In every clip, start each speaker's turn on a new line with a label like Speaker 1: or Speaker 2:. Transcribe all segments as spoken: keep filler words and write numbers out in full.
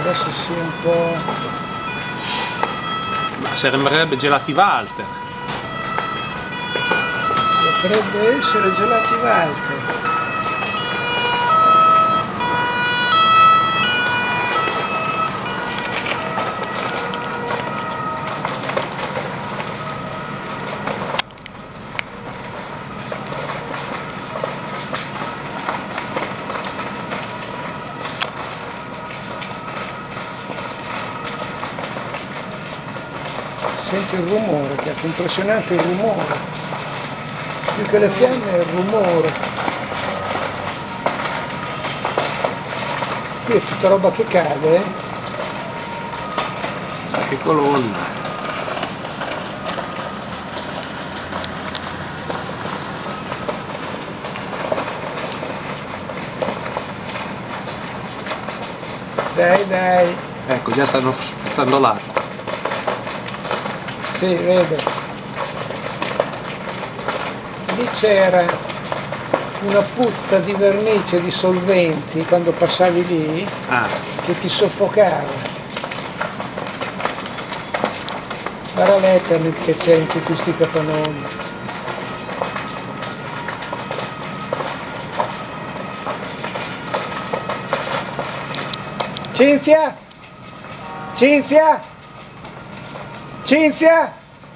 Speaker 1: adesso sia un po'...
Speaker 2: Ma sembrerebbe Gelati Walter.
Speaker 1: Potrebbe essere Gelati Walter. Senti il rumore, che è impressionante il rumore, più che le fiamme è il rumore. Qui è tutta roba che cade, eh?
Speaker 2: Ma che colonna!
Speaker 1: Dai, dai!
Speaker 2: Ecco, già stanno spruzzando l'acqua.
Speaker 1: Sì, vedo. Lì c'era una puzza di vernice, di solventi, quando passavi lì,
Speaker 2: Ah.
Speaker 1: che ti soffocava. Guarda l'Ethernet che c'è in tutti questi capannoni. Cinzia! Cinzia! Cinzia!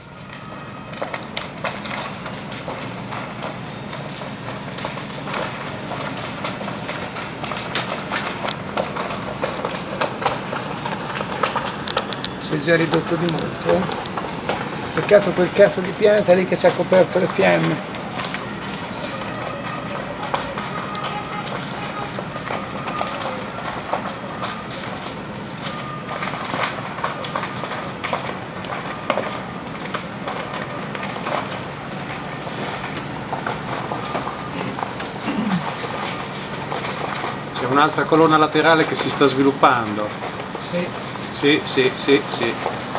Speaker 1: Si è già ridotto di molto, eh? Peccato quel cazzo di pianta lì che ci ha coperto le fiamme.
Speaker 2: C'è un'altra colonna laterale che si sta sviluppando.
Speaker 1: Sì.
Speaker 2: Sì, sì, sì, sì.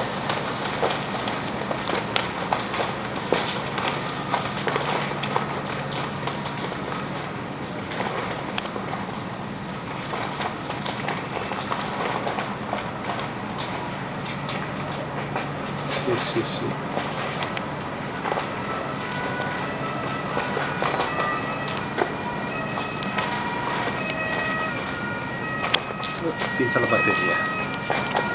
Speaker 2: Sì, sì, sì. Finita la batteria.